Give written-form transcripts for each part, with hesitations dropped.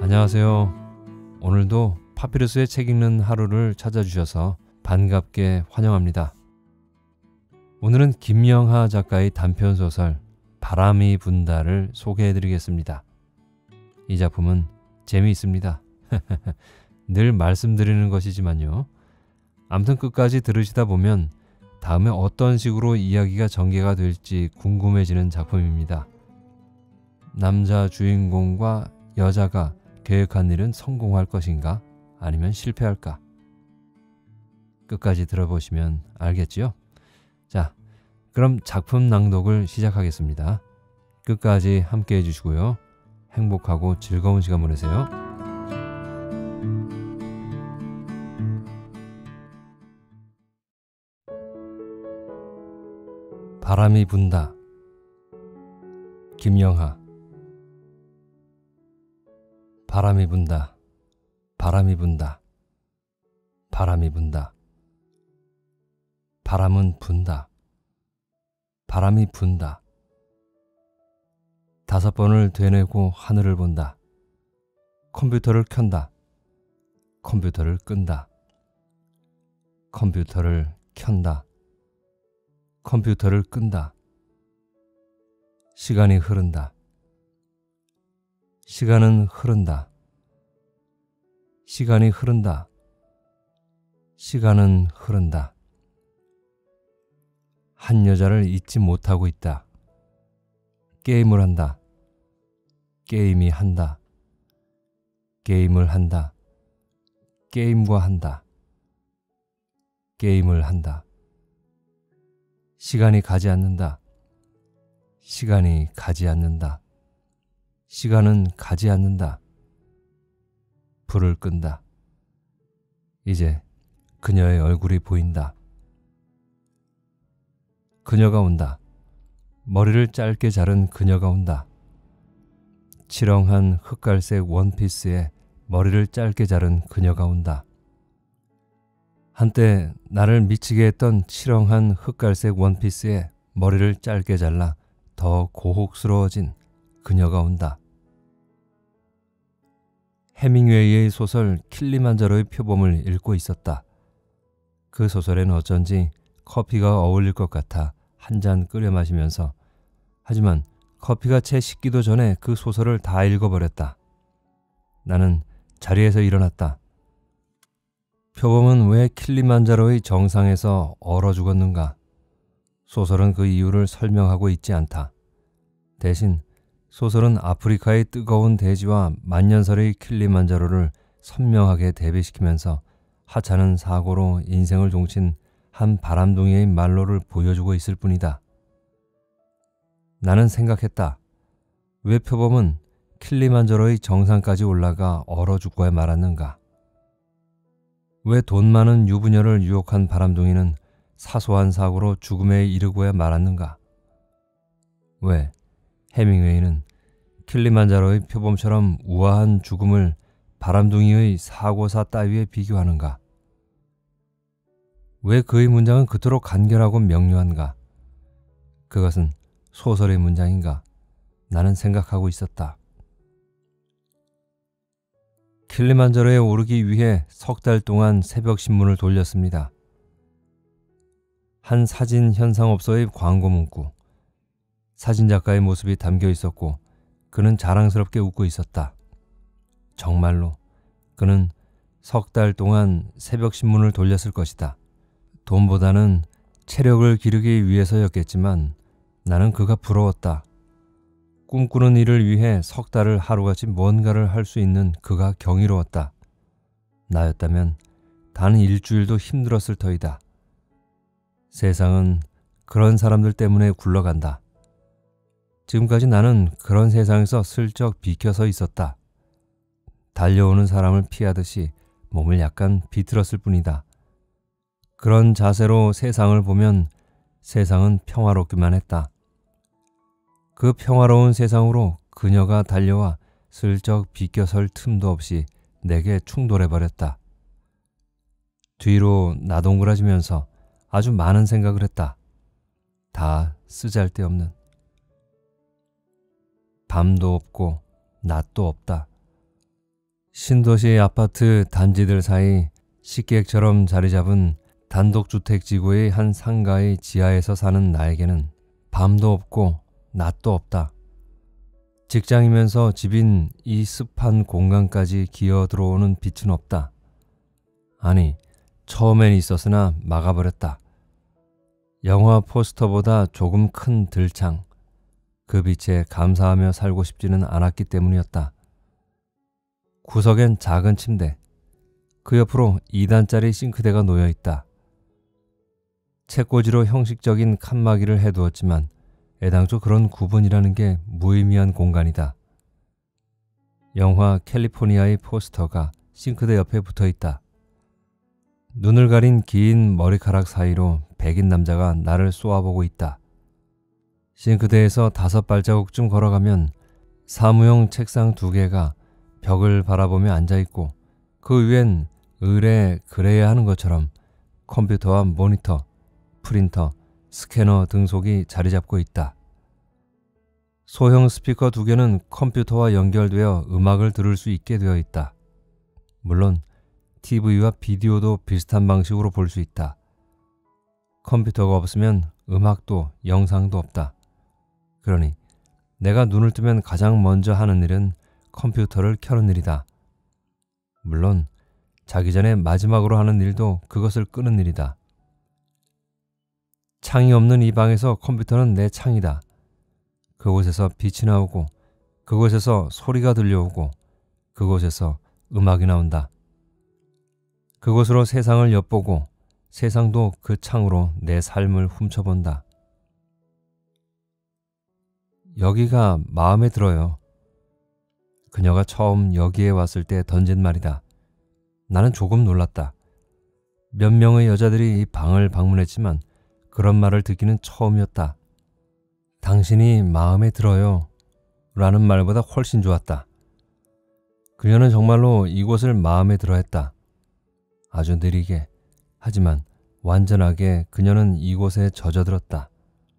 안녕하세요. 오늘도 파피루스의 책 읽는 하루를 찾아주셔서 반갑게 환영합니다. 오늘은 김영하 작가의 단편소설 바람이 분다를 소개해드리겠습니다. 이 작품은 재미있습니다. 늘 말씀드리는 것이지만요. 아무튼 끝까지 들으시다 보면 다음에 어떤 식으로 이야기가 전개가 될지 궁금해지는 작품입니다. 남자 주인공과 여자가 계획한 일은 성공할 것인가? 아니면 실패할까? 끝까지 들어보시면 알겠지요? 자, 그럼 작품 낭독을 시작하겠습니다. 끝까지 함께 해주시고요. 행복하고 즐거운 시간 보내세요. 바람이 분다. 김영하. 바람이 분다. 바람이 분다. 바람이 분다. 바람은 분다. 바람이 분다. 5번을 되뇌고 하늘을 본다. 컴퓨터를 켠다. 컴퓨터를 끈다. 컴퓨터를 켠다. 컴퓨터를 끈다. 시간이 흐른다. 시간은 흐른다. 시간이 흐른다. 시간은 흐른다. 한 여자를 잊지 못하고 있다. 게임을 한다. 게임이 한다. 게임을 한다. 게임과 한다. 게임을 한다. 시간이 가지 않는다. 시간이 가지 않는다. 시간은 가지 않는다. 불을 끈다. 이제 그녀의 얼굴이 보인다. 그녀가 온다. 머리를 짧게 자른 그녀가 온다. 치렁한 흑갈색 원피스에 머리를 짧게 자른 그녀가 온다. 한때 나를 미치게 했던 치렁한 흑갈색 원피스에 머리를 짧게 잘라 더 고혹스러워진 그녀가 온다. 해밍웨이의 소설 킬리만자로의 표범을 읽고 있었다. 그 소설에는 어쩐지 커피가 어울릴 것 같아 한 잔 끓여 마시면서 하지만 커피가 채 식기도 전에 그 소설을 다 읽어버렸다. 나는 자리에서 일어났다. 표범은 왜 킬리만자로의 정상에서 얼어 죽었는가? 소설은 그 이유를 설명하고 있지 않다. 대신 소설은 아프리카의 뜨거운 대지와 만년설의 킬리만자로를 선명하게 대비시키면서 하찮은 사고로 인생을 종친 한 바람둥이의 말로를 보여주고 있을 뿐이다. 나는 생각했다. 왜 표범은 킬리만자로의 정상까지 올라가 얼어 죽고야 말았는가? 왜 돈 많은 유부녀를 유혹한 바람둥이는 사소한 사고로 죽음에 이르고야 말았는가? 왜 해밍웨이는 킬리만자로의 표범처럼 우아한 죽음을 바람둥이의 사고사 따위에 비교하는가? 왜 그의 문장은 그토록 간결하고 명료한가? 그것은 소설의 문장인가? 나는 생각하고 있었다. 킬리만자로에 오르기 위해 3달 동안 새벽 신문을 돌렸습니다. 한 사진 현상업소의 광고 문구. 사진작가의 모습이 담겨 있었고 그는 자랑스럽게 웃고 있었다. 정말로 그는 3달 동안 새벽 신문을 돌렸을 것이다. 돈보다는 체력을 기르기 위해서였겠지만 나는 그가 부러웠다. 꿈꾸는 일을 위해 3달을 하루같이 뭔가를 할 수 있는 그가 경이로웠다. 나였다면 단 일주일도 힘들었을 터이다. 세상은 그런 사람들 때문에 굴러간다. 지금까지 나는 그런 세상에서 슬쩍 비켜서 있었다. 달려오는 사람을 피하듯이 몸을 약간 비틀었을 뿐이다. 그런 자세로 세상을 보면 세상은 평화롭기만 했다. 그 평화로운 세상으로 그녀가 달려와 슬쩍 비껴설 틈도 없이 내게 충돌해버렸다. 뒤로 나동그라지면서 아주 많은 생각을 했다. 다 쓰잘데없는. 밤도 없고 낮도 없다. 신도시 아파트 단지들 사이 식객처럼 자리 잡은 단독주택지구의 한 상가의 지하에서 사는 나에게는 밤도 없고 낮도 없다. 직장이면서 집인 이 습한 공간까지 기어 들어오는 빛은 없다. 아니, 처음엔 있었으나 막아버렸다. 영화 포스터보다 조금 큰 들창, 그 빛에 감사하며 살고 싶지는 않았기 때문이었다. 구석엔 작은 침대, 그 옆으로 2단짜리 싱크대가 놓여있다. 책꽂이로 형식적인 칸막이를 해두었지만 애당초 그런 구분이라는 게 무의미한 공간이다. 영화 캘리포니아의 포스터가 싱크대 옆에 붙어있다. 눈을 가린 긴 머리카락 사이로 백인 남자가 나를 쏘아보고 있다. 싱크대에서 5발자국쯤 걸어가면 사무용 책상 2개가 벽을 바라보며 앉아있고 그 위엔 의뢰 그래야 하는 것처럼 컴퓨터와 모니터, 프린터, 스캐너 등속이 자리 잡고 있다. 소형 스피커 2개는 컴퓨터와 연결되어 음악을 들을 수 있게 되어 있다. 물론 TV와 비디오도 비슷한 방식으로 볼 수 있다. 컴퓨터가 없으면 음악도 영상도 없다. 그러니 내가 눈을 뜨면 가장 먼저 하는 일은 컴퓨터를 켜는 일이다. 물론 자기 전에 마지막으로 하는 일도 그것을 끄는 일이다. 창이 없는 이 방에서 컴퓨터는 내 창이다. 그곳에서 빛이 나오고 그곳에서 소리가 들려오고 그곳에서 음악이 나온다. 그곳으로 세상을 엿보고 세상도 그 창으로 내 삶을 훔쳐본다. 여기가 마음에 들어요. 그녀가 처음 여기에 왔을 때 던진 말이다. 나는 조금 놀랐다. 몇 명의 여자들이 이 방을 방문했지만 그런 말을 듣기는 처음이었다. 당신이 마음에 들어요 라는 말보다 훨씬 좋았다. 그녀는 정말로 이곳을 마음에 들어 했다. 아주 느리게, 하지만 완전하게 그녀는 이곳에 젖어들었다.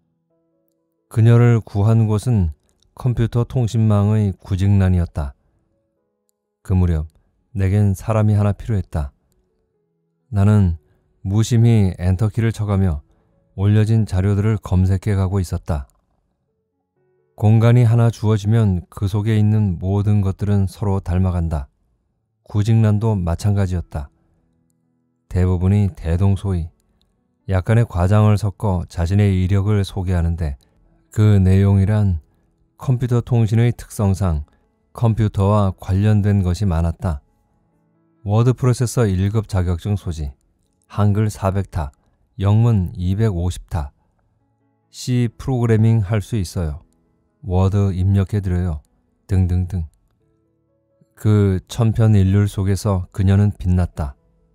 그녀를 구한 곳은 컴퓨터 통신망의 구직난이었다. 그 무렵 내겐 사람이 하나 필요했다. 나는 무심히 엔터키를 쳐가며 올려진 자료들을 검색해 가고 있었다. 공간이 하나 주어지면 그 속에 있는 모든 것들은 서로 닮아간다. 구직난도 마찬가지였다. 대부분이 대동소이, 약간의 과장을 섞어 자신의 이력을 소개하는데 그 내용이란 컴퓨터 통신의 특성상 컴퓨터와 관련된 것이 많았다. 워드 프로세서 1급 자격증 소지, 한글 400타, 영문 250타, C 프로그래밍 할 수 있어요. 워드 입력해드려요. 등등등. 그 천편일률 속에서 그녀는 빛났다.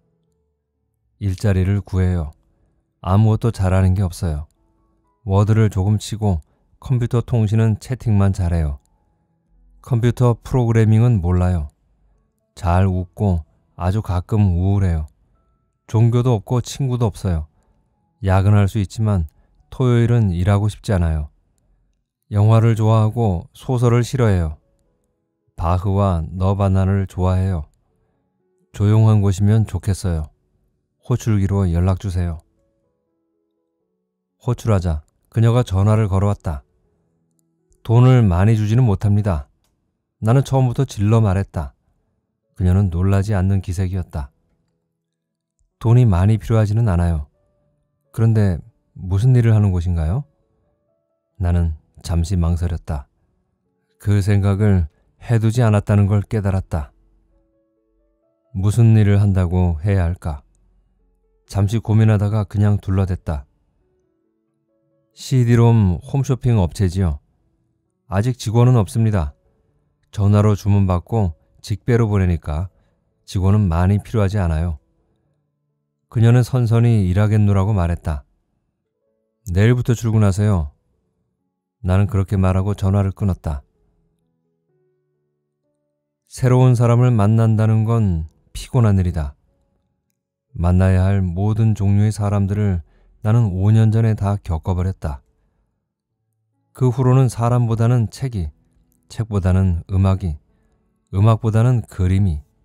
일자리를 구해요. 아무것도 잘하는 게 없어요. 워드를 조금 치고 컴퓨터 통신은 채팅만 잘해요. 컴퓨터 프로그래밍은 몰라요. 잘 웃고 아주 가끔 우울해요. 종교도 없고 친구도 없어요. 야근할 수 있지만 토요일은 일하고 싶지 않아요. 영화를 좋아하고 소설을 싫어해요. 바흐와 너바나를 좋아해요. 조용한 곳이면 좋겠어요. 호출기로 연락주세요. 호출하자 그녀가 전화를 걸어왔다. 돈을 많이 주지는 못합니다. 나는 처음부터 질러 말했다. 그녀는 놀라지 않는 기색이었다. 돈이 많이 필요하지는 않아요. 그런데 무슨 일을 하는 곳인가요? 나는 잠시 망설였다. 그 생각을 해두지 않았다는 걸 깨달았다. 무슨 일을 한다고 해야 할까? 잠시 고민하다가 그냥 둘러댔다. CD롬 홈쇼핑 업체지요. 아직 직원은 없습니다. 전화로 주문받고 직배로 보내니까 직원은 많이 필요하지 않아요. 그녀는 선선히 일하겠노라고 말했다. 내일부터 출근하세요. 나는 그렇게 말하고 전화를 끊었다. 새로운 사람을 만난다는 건 피곤한 일이다. 만나야 할 모든 종류의 사람들을 나는 5년 전에 다 겪어버렸다. 그 후로는 사람보다는 책이, 책보다는 음악이, 음악보다는 그림이,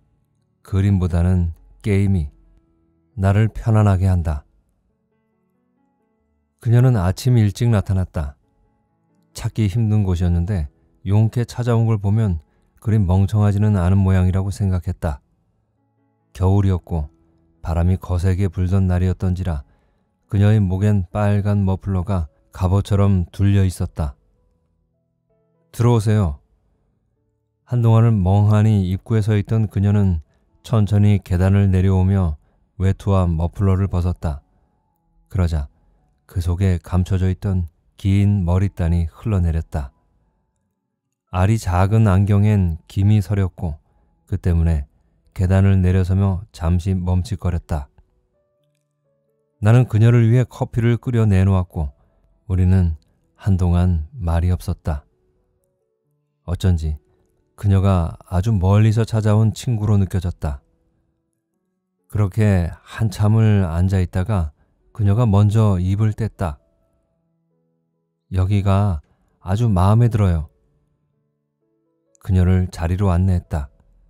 그림보다는 게임이 나를 편안하게 한다. 그녀는 아침 일찍 나타났다. 찾기 힘든 곳이었는데 용케 찾아온 걸 보면 그리 멍청하지는 않은 모양이라고 생각했다. 겨울이었고 바람이 거세게 불던 날이었던지라 그녀의 목엔 빨간 머플러가 갑옷처럼 둘려 있었다. 들어오세요. 한동안은 멍하니 입구에 서 있던 그녀는 천천히 계단을 내려오며 외투와 머플러를 벗었다. 그러자 그 속에 감춰져 있던 긴 머리단이 흘러내렸다. 알이 작은 안경엔 김이 서렸고 그 때문에 계단을 내려서며 잠시 멈칫거렸다. 나는 그녀를 위해 커피를 끓여 내놓았고 우리는 한동안 말이 없었다. 어쩐지 그녀가 아주 멀리서 찾아온 친구로 느껴졌다. 그렇게 한참을 앉아 있다가 그녀가 먼저 입을 뗐다. 여기가 아주 마음에 들어요. 그녀를 자리로 안내했다.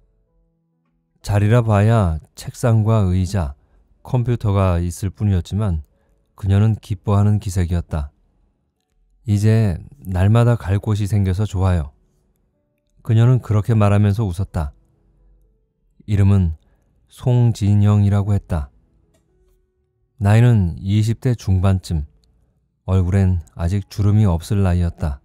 자리라 봐야 책상과 의자, 컴퓨터가 있을 뿐이었지만 그녀는 기뻐하는 기색이었다. 이제 날마다 갈 곳이 생겨서 좋아요. 그녀는 그렇게 말하면서 웃었다. 이름은 송진영이라고 했다. 나이는 20대 중반쯤, 얼굴엔 아직 주름이 없을 나이였다.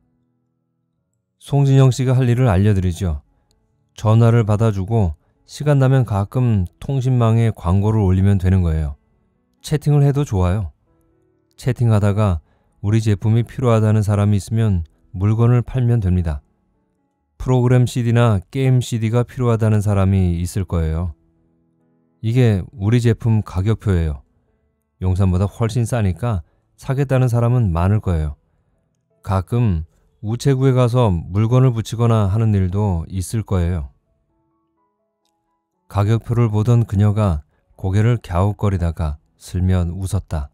송진영 씨가 할 일을 알려드리죠. 전화를 받아주고 시간 나면 가끔 통신망에 광고를 올리면 되는 거예요. 채팅을 해도 좋아요. 채팅하다가 우리 제품이 필요하다는 사람이 있으면 물건을 팔면 됩니다. 프로그램 CD나 게임 CD가 필요하다는 사람이 있을 거예요. 이게 우리 제품 가격표예요. 용산보다 훨씬 싸니까 사겠다는 사람은 많을 거예요. 가끔 우체국에 가서 물건을 붙이거나 하는 일도 있을 거예요. 가격표를 보던 그녀가 고개를 갸웃거리다가 슬면 웃었다.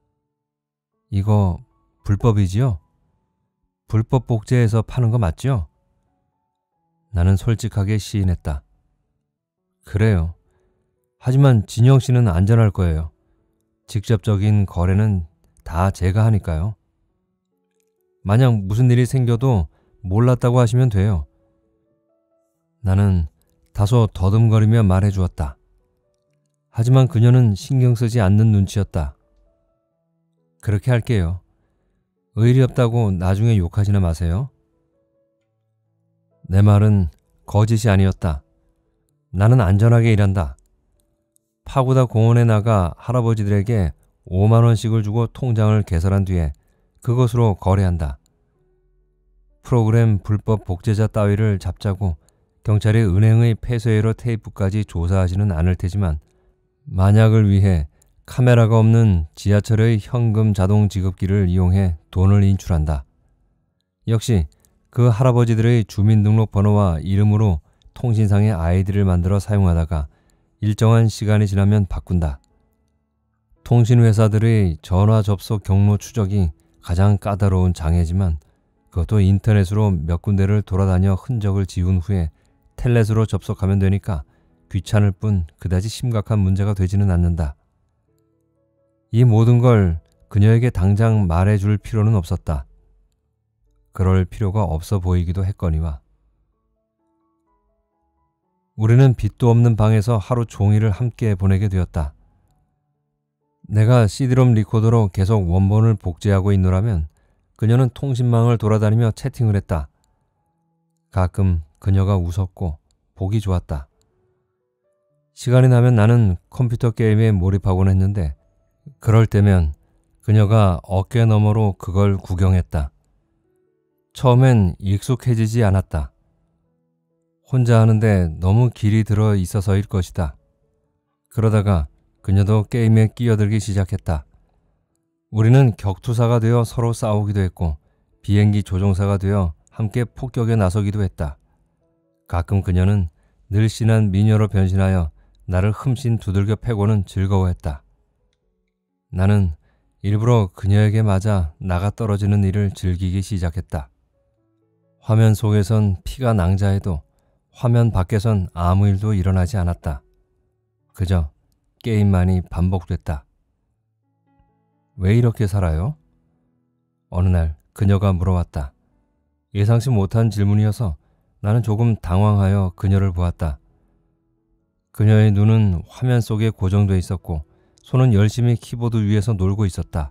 이거 불법이지요? 불법 복제해서 파는 거 맞죠? 나는 솔직하게 시인했다. 그래요. 하지만 진영 씨는 안전할 거예요. 직접적인 거래는 다 제가 하니까요. 만약 무슨 일이 생겨도 몰랐다고 하시면 돼요. 나는 다소 더듬거리며 말해주었다. 하지만 그녀는 신경 쓰지 않는 눈치였다. 그렇게 할게요. 의리 없다고 나중에 욕하지나 마세요. 내 말은 거짓이 아니었다. 나는 안전하게 일한다. 파고다 공원에 나가 할아버지들에게 5만 원씩을 주고 통장을 개설한 뒤에 그것으로 거래한다. 프로그램 불법 복제자 따위를 잡자고 경찰이 은행의 폐쇄회로 테이프까지 조사하지는 않을 테지만 만약을 위해 카메라가 없는 지하철의 현금 자동 지급기를 이용해 돈을 인출한다. 역시 그 할아버지들의 주민등록번호와 이름으로 통신상의 아이디를 만들어 사용하다가 일정한 시간이 지나면 바꾼다. 통신회사들의 전화 접속 경로 추적이 가장 까다로운 장애지만 그것도 인터넷으로 몇 군데를 돌아다녀 흔적을 지운 후에 텔넷으로 접속하면 되니까 귀찮을 뿐 그다지 심각한 문제가 되지는 않는다. 이 모든 걸 그녀에게 당장 말해줄 필요는 없었다. 그럴 필요가 없어 보이기도 했거니와. 우리는 빛도 없는 방에서 하루 종일을 함께 보내게 되었다. 내가 CD롬 리코더로 계속 원본을 복제하고 있노라면 그녀는 통신망을 돌아다니며 채팅을 했다. 가끔 그녀가 웃었고 보기 좋았다. 시간이 나면 나는 컴퓨터 게임에 몰입하곤 했는데 그럴 때면 그녀가 어깨 너머로 그걸 구경했다. 처음엔 익숙해지지 않았다. 혼자 하는데 너무 길이 들어 있어서일 것이다. 그러다가 그녀도 게임에 끼어들기 시작했다. 우리는 격투사가 되어 서로 싸우기도 했고 비행기 조종사가 되어 함께 폭격에 나서기도 했다. 가끔 그녀는 늘씬한 미녀로 변신하여 나를 흠씬 두들겨 패고는 즐거워했다. 나는 일부러 그녀에게 맞아 나가 떨어지는 일을 즐기기 시작했다. 화면 속에선 피가 낭자해도 화면 밖에선 아무 일도 일어나지 않았다. 그저 게임만이 반복됐다. 왜 이렇게 살아요? 어느 날 그녀가 물어왔다. 예상치 못한 질문이어서 나는 조금 당황하여 그녀를 보았다. 그녀의 눈은 화면 속에 고정돼 있었고 손은 열심히 키보드 위에서 놀고 있었다.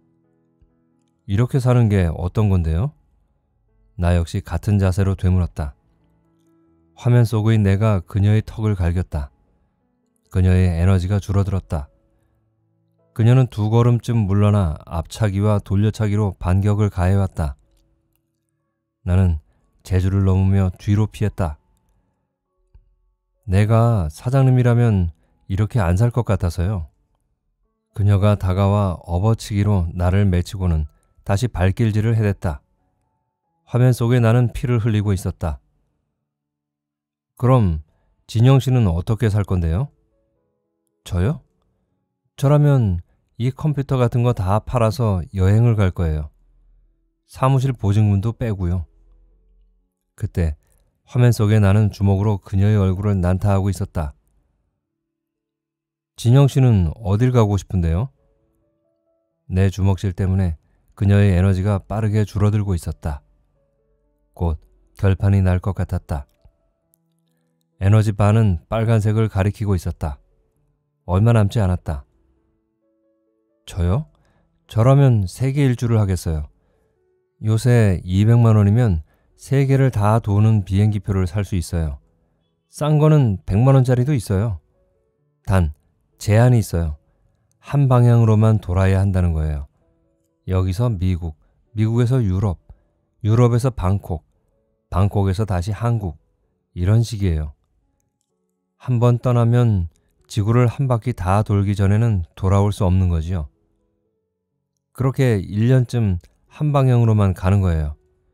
이렇게 사는 게 어떤 건데요? 나 역시 같은 자세로 되물었다. 화면 속의 내가 그녀의 턱을 갈겼다. 그녀의 에너지가 줄어들었다. 그녀는 두 걸음쯤 물러나 앞차기와 돌려차기로 반격을 가해왔다. 나는 제주를 넘으며 뒤로 피했다. 내가 사장님이라면 이렇게 안 살 것 같아서요. 그녀가 다가와 업어치기로 나를 맺히고는 다시 발길질을 해댔다. 화면 속에 나는 피를 흘리고 있었다. 그럼 진영 씨는 어떻게 살 건데요? 저요? 저라면 이 컴퓨터 같은 거 다 팔아서 여행을 갈 거예요. 사무실 보증금도 빼고요. 그때 화면 속에 나는 주먹으로 그녀의 얼굴을 난타하고 있었다. 진영 씨는 어딜 가고 싶은데요? 내 주먹질 때문에 그녀의 에너지가 빠르게 줄어들고 있었다. 곧 결판이 날 것 같았다. 에너지 바는 빨간색을 가리키고 있었다. 얼마 남지 않았다. 저요? 저라면 3개 일주를 하겠어요. 요새 200만 원이면 3개를 다 도는 비행기표를 살 수 있어요. 싼 거는 100만 원짜리도 있어요. 단 제한이 있어요. 한 방향으로만 돌아야 한다는 거예요. 여기서 미국, 미국에서 유럽, 유럽에서 방콕, 방콕에서 다시 한국, 이런 식이에요. 한 번 떠나면 지구를 한 바퀴 다 돌기 전에는 돌아올 수 없는 거지요. 그렇게 1년쯤 한 방향으로만 가는 거예요.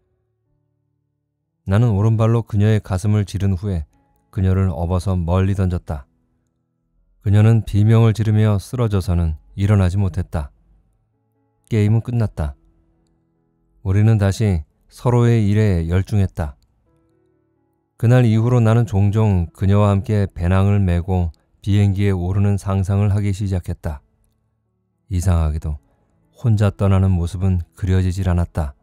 나는 오른발로 그녀의 가슴을 지른 후에 그녀를 업어서 멀리 던졌다. 그녀는 비명을 지르며 쓰러져서는 일어나지 못했다. 게임은 끝났다. 우리는 다시 서로의 일에 열중했다. 그날 이후로 나는 종종 그녀와 함께 배낭을 메고 비행기에 오르는 상상을 하기 시작했다. 이상하게도 혼자 떠나는 모습은 그려지질 않았다.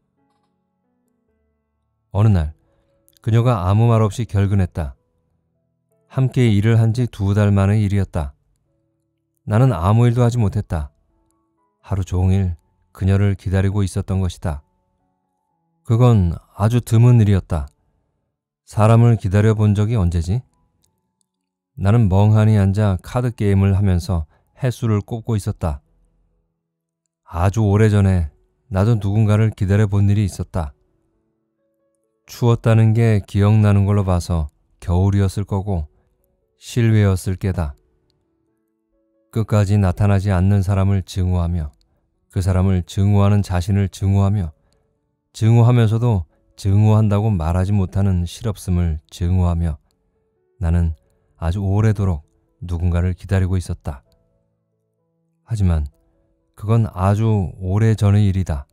어느 날 그녀가 아무 말 없이 결근했다. 함께 일을 한 지 2달 만의 일이었다. 나는 아무 일도 하지 못했다. 하루 종일 그녀를 기다리고 있었던 것이다. 그건 아주 드문 일이었다. 사람을 기다려 본 적이 언제지? 나는 멍하니 앉아 카드 게임을 하면서 횟수를 꼽고 있었다. 아주 오래전에 나도 누군가를 기다려 본 일이 있었다. 추웠다는 게 기억나는 걸로 봐서 겨울이었을 거고 실외였을 게다. 끝까지 나타나지 않는 사람을 증오하며 그 사람을 증오하는 자신을 증오하며 증오하면서도 증오한다고 말하지 못하는 실없음을 증오하며 나는 아주 오래도록 누군가를 기다리고 있었다. 하지만 그건 아주 오래전의 일이다.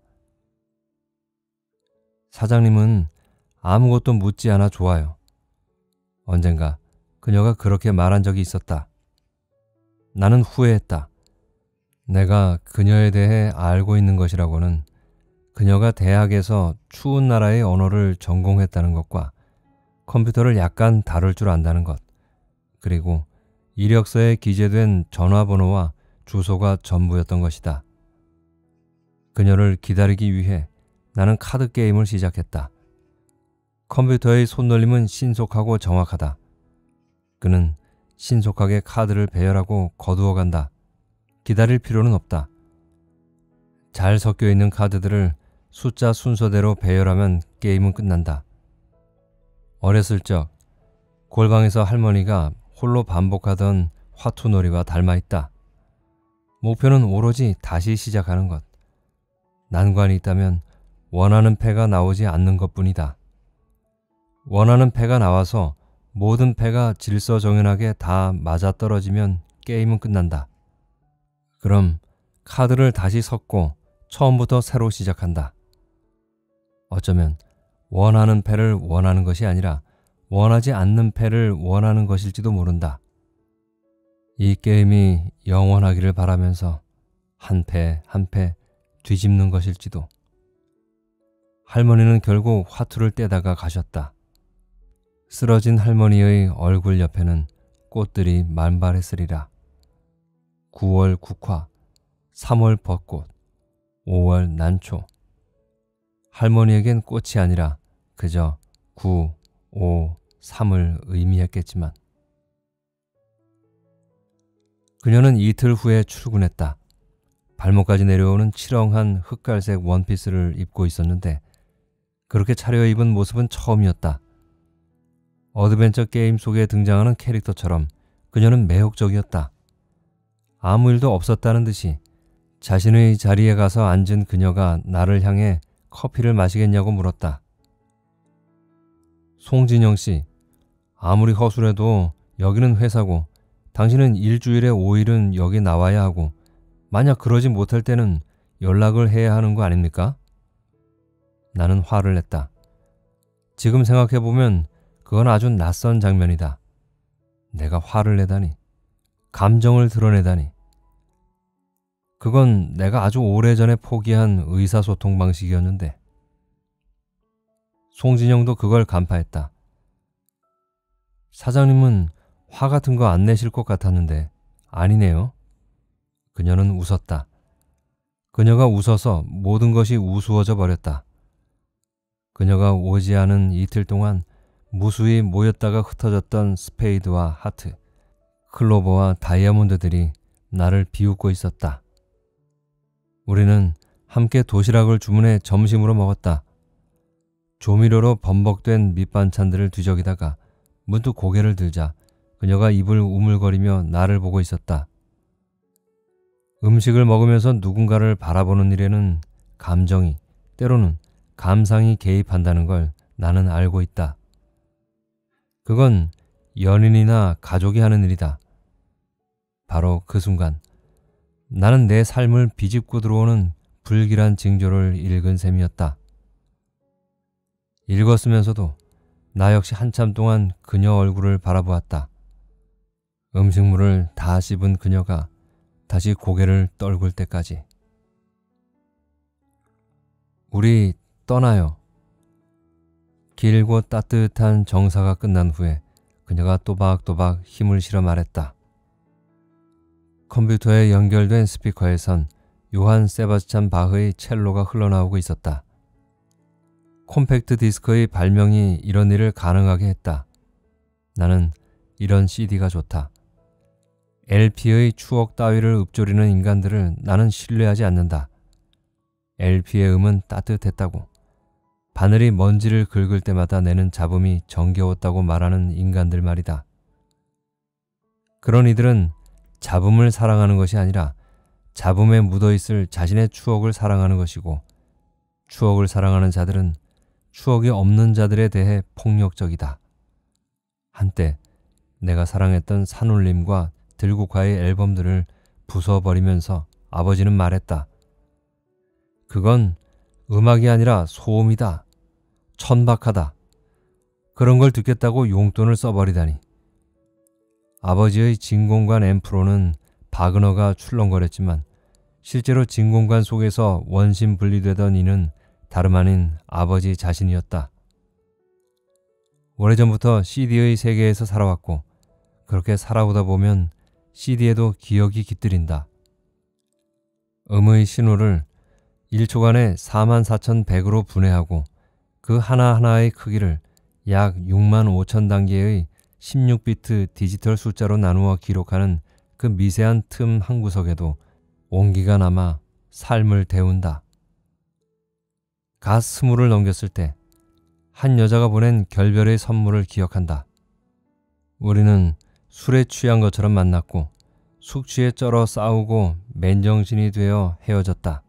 사장님은 아무것도 묻지 않아 좋아요. 언젠가 그녀가 그렇게 말한 적이 있었다. 나는 후회했다. 내가 그녀에 대해 알고 있는 것이라고는 그녀가 대학에서 추운 나라의 언어를 전공했다는 것과 컴퓨터를 약간 다룰 줄 안다는 것, 그리고 이력서에 기재된 전화번호와 주소가 전부였던 것이다. 그녀를 기다리기 위해 나는 카드 게임을 시작했다. 컴퓨터의 손놀림은 신속하고 정확하다. 그는 신속하게 카드를 배열하고 거두어 간다. 기다릴 필요는 없다. 잘 섞여 있는 카드들을 숫자 순서대로 배열하면 게임은 끝난다. 어렸을 적 골방에서 할머니가 홀로 반복하던 화투놀이와 닮아있다. 목표는 오로지 다시 시작하는 것. 난관이 있다면 원하는 패가 나오지 않는 것뿐이다. 원하는 패가 나와서 모든 패가 질서정연하게 다 맞아떨어지면 게임은 끝난다. 그럼 카드를 다시 섞고 처음부터 새로 시작한다. 어쩌면 원하는 패를 원하는 것이 아니라 원하지 않는 패를 원하는 것일지도 모른다. 이 게임이 영원하기를 바라면서 한 패 한 패 뒤집는 것일지도. 할머니는 결국 화투를 떼다가 가셨다. 쓰러진 할머니의 얼굴 옆에는 꽃들이 만발했으리라. 9월 국화, 3월 벚꽃, 5월 난초. 할머니에겐 꽃이 아니라 그저 9, 5, 3을 의미했겠지만. 그녀는 이틀 후에 출근했다. 발목까지 내려오는 치렁한 흑갈색 원피스를 입고 있었는데 그렇게 차려입은 모습은 처음이었다. 어드벤처 게임 속에 등장하는 캐릭터처럼 그녀는 매혹적이었다. 아무 일도 없었다는 듯이 자신의 자리에 가서 앉은 그녀가 나를 향해 커피를 마시겠냐고 물었다. 송진영 씨, 아무리 허술해도 여기는 회사고 당신은 일주일에 5일은 여기 나와야 하고 만약 그러지 못할 때는 연락을 해야 하는 거 아닙니까? 나는 화를 냈다. 지금 생각해보면 그건 아주 낯선 장면이다. 내가 화를 내다니, 감정을 드러내다니. 그건 내가 아주 오래전에 포기한 의사소통 방식이었는데. 송진영도 그걸 간파했다. 사장님은 화 같은 거 안 내실 것 같았는데 아니네요. 그녀는 웃었다. 그녀가 웃어서 모든 것이 우스워져 버렸다. 그녀가 오지 않은 이틀 동안 무수히 모였다가 흩어졌던 스페이드와 하트, 클로버와 다이아몬드들이 나를 비웃고 있었다. 우리는 함께 도시락을 주문해 점심으로 먹었다. 조미료로 범벅된 밑반찬들을 뒤적이다가 문득 고개를 들자 그녀가 입을 우물거리며 나를 보고 있었다. 음식을 먹으면서 누군가를 바라보는 일에는 감정이, 때로는 감상이 개입한다는 걸 나는 알고 있다. 그건 연인이나 가족이 하는 일이다. 바로 그 순간 나는 내 삶을 비집고 들어오는 불길한 징조를 읽은 셈이었다. 읽었으면서도 나 역시 한참 동안 그녀 얼굴을 바라보았다. 음식물을 다 씹은 그녀가 다시 고개를 떨굴 때까지. 우리 떠나요. 길고 따뜻한 정사가 끝난 후에 그녀가 또박또박 힘을 실어 말했다. 컴퓨터에 연결된 스피커에선 요한 세바스찬 바흐의 첼로가 흘러나오고 있었다. 콤팩트 디스크의 발명이 이런 일을 가능하게 했다. 나는 이런 CD가 좋다. LP의 추억 따위를 읊조리는 인간들을 나는 신뢰하지 않는다. LP의 음은 따뜻했다고, 바늘이 먼지를 긁을 때마다 내는 잡음이 정겨웠다고 말하는 인간들 말이다. 그런 이들은 잡음을 사랑하는 것이 아니라 잡음에 묻어있을 자신의 추억을 사랑하는 것이고, 추억을 사랑하는 자들은 추억이 없는 자들에 대해 폭력적이다. 한때 내가 사랑했던 산울림과 들국화의 앨범들을 부숴버리면서 아버지는 말했다. 그건 음악이 아니라 소음이다. 천박하다. 그런 걸 듣겠다고 용돈을 써버리다니. 아버지의 진공관 앰프로는 바그너가 출렁거렸지만 실제로 진공관 속에서 원심분리되던 이는 다름 아닌 아버지 자신이었다. 오래전부터 CD의 세계에서 살아왔고 그렇게 살아오다 보면 CD에도 기억이 깃들인다. 음의 신호를 1초간에 44,100으로 분해하고 그 하나하나의 크기를 약 65,000단계의 16비트 디지털 숫자로 나누어 기록하는 그 미세한 틈 한 구석에도 온기가 남아 삶을 데운다. 갓 20을 넘겼을 때 한 여자가 보낸 결별의 선물을 기억한다. 우리는 술에 취한 것처럼 만났고 숙취에 쩔어 싸우고 맨정신이 되어 헤어졌다.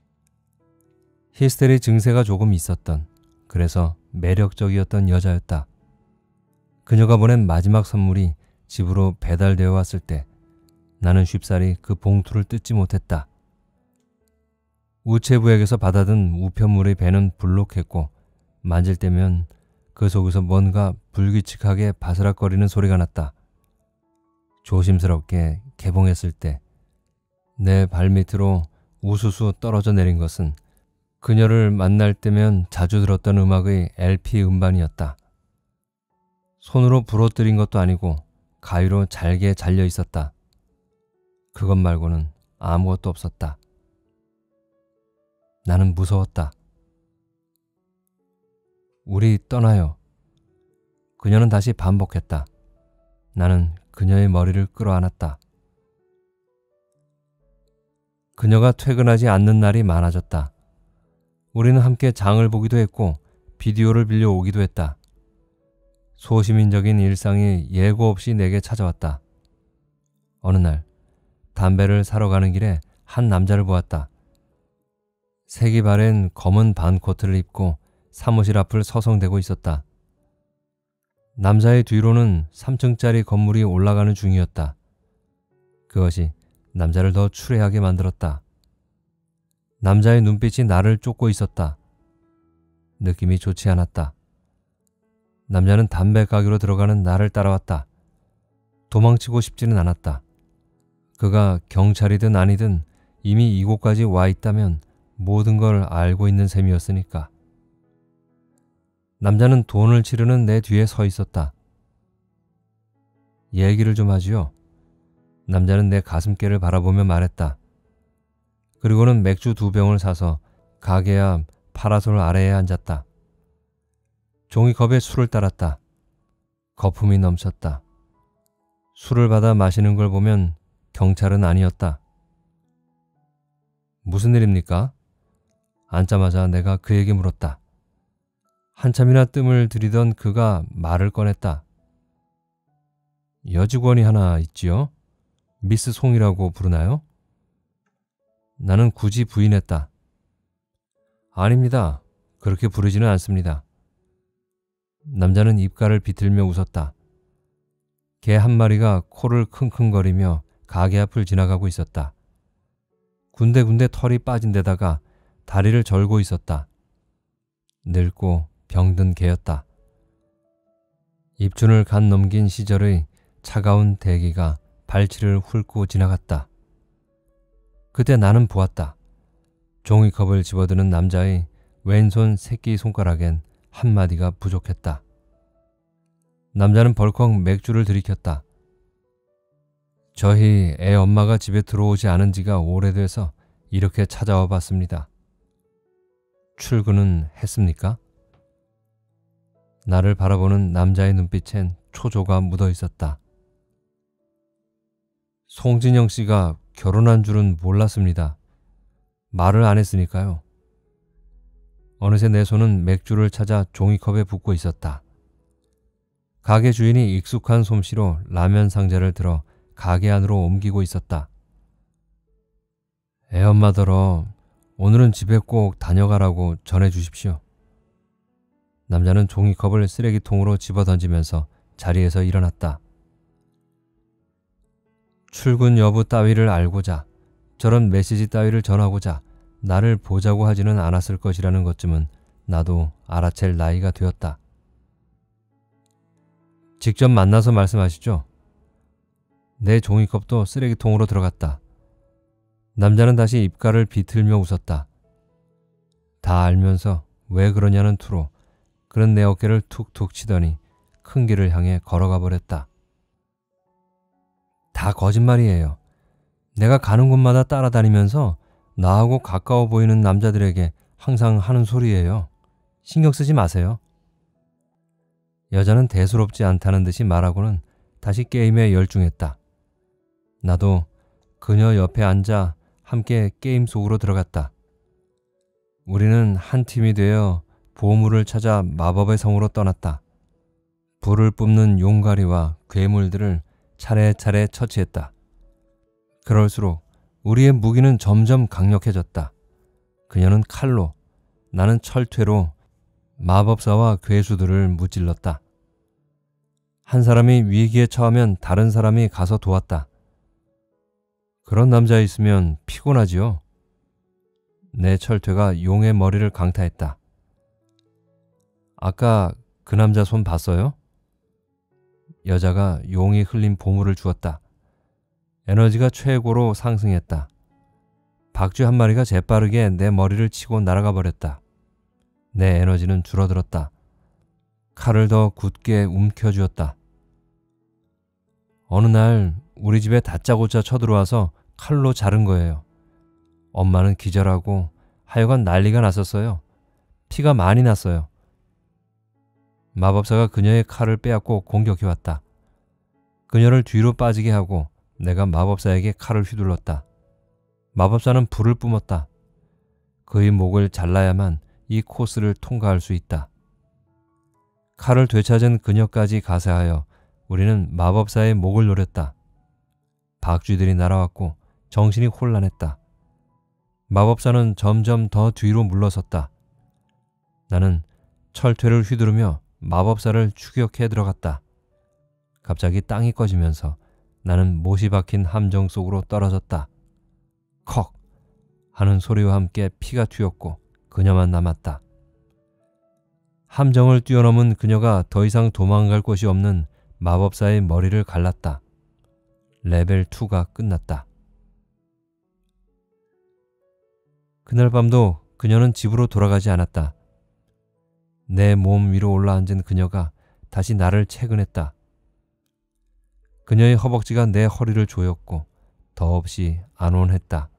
히스테리 증세가 조금 있었던, 그래서 매력적이었던 여자였다. 그녀가 보낸 마지막 선물이 집으로 배달되어 왔을 때 나는 쉽사리 그 봉투를 뜯지 못했다. 우체부에게서 받아든 우편물의 배는 불룩했고 만질 때면 그 속에서 뭔가 불규칙하게 바스락거리는 소리가 났다. 조심스럽게 개봉했을 때 내 발밑으로 우수수 떨어져 내린 것은 그녀를 만날 때면 자주 들었던 음악의 LP 음반이었다. 손으로 부러뜨린 것도 아니고 가위로 잘게 잘려 있었다. 그것 말고는 아무것도 없었다. 나는 무서웠다. 우리 떠나요. 그녀는 다시 반복했다. 나는 그녀의 머리를 끌어안았다. 그녀가 퇴근하지 않는 날이 많아졌다. 우리는 함께 장을 보기도 했고 비디오를 빌려 오기도 했다. 소시민적인 일상이 예고 없이 내게 찾아왔다. 어느 날 담배를 사러 가는 길에 한 남자를 보았다. 색이 바랜 검은 반코트를 입고 사무실 앞을 서성대고 있었다. 남자의 뒤로는 3층짜리 건물이 올라가는 중이었다. 그것이 남자를 더 추레하게 만들었다. 남자의 눈빛이 나를 쫓고 있었다. 느낌이 좋지 않았다. 남자는 담배 가게로 들어가는 나를 따라왔다. 도망치고 싶지는 않았다. 그가 경찰이든 아니든 이미 이곳까지 와 있다면 모든 걸 알고 있는 셈이었으니까. 남자는 돈을 치르는 내 뒤에 서 있었다. 얘기를 좀 하지요. 남자는 내 가슴께를 바라보며 말했다. 그리고는 맥주 2병을 사서 가게 앞 파라솔 아래에 앉았다. 종이컵에 술을 따랐다. 거품이 넘쳤다. 술을 받아 마시는 걸 보면 경찰은 아니었다. 무슨 일입니까? 앉자마자 내가 그에게 물었다. 한참이나 뜸을 들이던 그가 말을 꺼냈다. 여직원이 하나 있지요? 미스 송이라고 부르나요? 나는 굳이 부인했다. 아닙니다. 그렇게 부르지는 않습니다. 남자는 입가를 비틀며 웃었다. 개 한 마리가 코를 킁킁거리며 가게 앞을 지나가고 있었다. 군데군데 털이 빠진 데다가 다리를 절고 있었다. 늙고 병든 개였다. 입춘을 간 넘긴 시절의 차가운 대기가 발치를 훑고 지나갔다. 그때 나는 보았다. 종이컵을 집어드는 남자의 왼손 새끼손가락엔 한마디가 부족했다. 남자는 벌컥 맥주를 들이켰다. 저희 애 엄마가 집에 들어오지 않은 지가 오래돼서 이렇게 찾아와 봤습니다. 출근은 했습니까? 나를 바라보는 남자의 눈빛엔 초조가 묻어 있었다. 송진영 씨가 결혼한 줄은 몰랐습니다. 말을 안 했으니까요. 어느새 내 손은 맥주를 찾아 종이컵에 붓고 있었다. 가게 주인이 익숙한 솜씨로 라면 상자를 들어 가게 안으로 옮기고 있었다. 애엄마더러 오늘은 집에 꼭 다녀가라고 전해주십시오. 남자는 종이컵을 쓰레기통으로 집어던지면서 자리에서 일어났다. 출근 여부 따위를 알고자, 저런 메시지 따위를 전하고자 나를 보자고 하지는 않았을 것이라는 것쯤은 나도 알아챌 나이가 되었다. 직접 만나서 말씀하시죠. 내 종이컵도 쓰레기통으로 들어갔다. 남자는 다시 입가를 비틀며 웃었다. 다 알면서 왜 그러냐는 투로 그는 내 어깨를 툭툭 치더니 큰 길을 향해 걸어가 버렸다. 다 거짓말이에요. 내가 가는 곳마다 따라다니면서 나하고 가까워 보이는 남자들에게 항상 하는 소리예요. 신경 쓰지 마세요. 여자는 대수롭지 않다는 듯이 말하고는 다시 게임에 열중했다. 나도 그녀 옆에 앉아 함께 게임 속으로 들어갔다. 우리는 한 팀이 되어 보물을 찾아 마법의 성으로 떠났다. 불을 뿜는 용가리와 괴물들을 차례차례 처치했다. 그럴수록 우리의 무기는 점점 강력해졌다. 그녀는 칼로, 나는 철퇴로 마법사와 괴수들을 무찔렀다. 한 사람이 위기에 처하면 다른 사람이 가서 도왔다. 그런 남자 있으면 피곤하지요. 내 철퇴가 용의 머리를 강타했다. 아까 그 남자 손 봤어요? 여자가 용이 흘린 보물을 주었다. 에너지가 최고로 상승했다. 박쥐 한 마리가 재빠르게 내 머리를 치고 날아가 버렸다. 내 에너지는 줄어들었다. 칼을 더 굳게 움켜쥐었다. 어느 날 우리 집에 다짜고짜 쳐들어와서 칼로 자른 거예요. 엄마는 기절하고 하여간 난리가 났었어요. 피가 많이 났어요. 마법사가 그녀의 칼을 빼앗고 공격해왔다. 그녀를 뒤로 빠지게 하고 내가 마법사에게 칼을 휘둘렀다. 마법사는 불을 뿜었다. 그의 목을 잘라야만 이 코스를 통과할 수 있다. 칼을 되찾은 그녀까지 가세하여 우리는 마법사의 목을 노렸다. 박쥐들이 날아왔고 정신이 혼란했다. 마법사는 점점 더 뒤로 물러섰다. 나는 철퇴를 휘두르며 마법사를 추격해 들어갔다. 갑자기 땅이 꺼지면서 나는 못이 박힌 함정 속으로 떨어졌다. 컥 하는 소리와 함께 피가 튀었고 그녀만 남았다. 함정을 뛰어넘은 그녀가 더 이상 도망갈 곳이 없는 마법사의 머리를 갈랐다. 레벨 2가 끝났다. 그날 밤도 그녀는 집으로 돌아가지 않았다. 내 몸 위로 올라앉은 그녀가 다시 나를 채근했다. 그녀의 허벅지가 내 허리를 조였고 더없이 안온했다.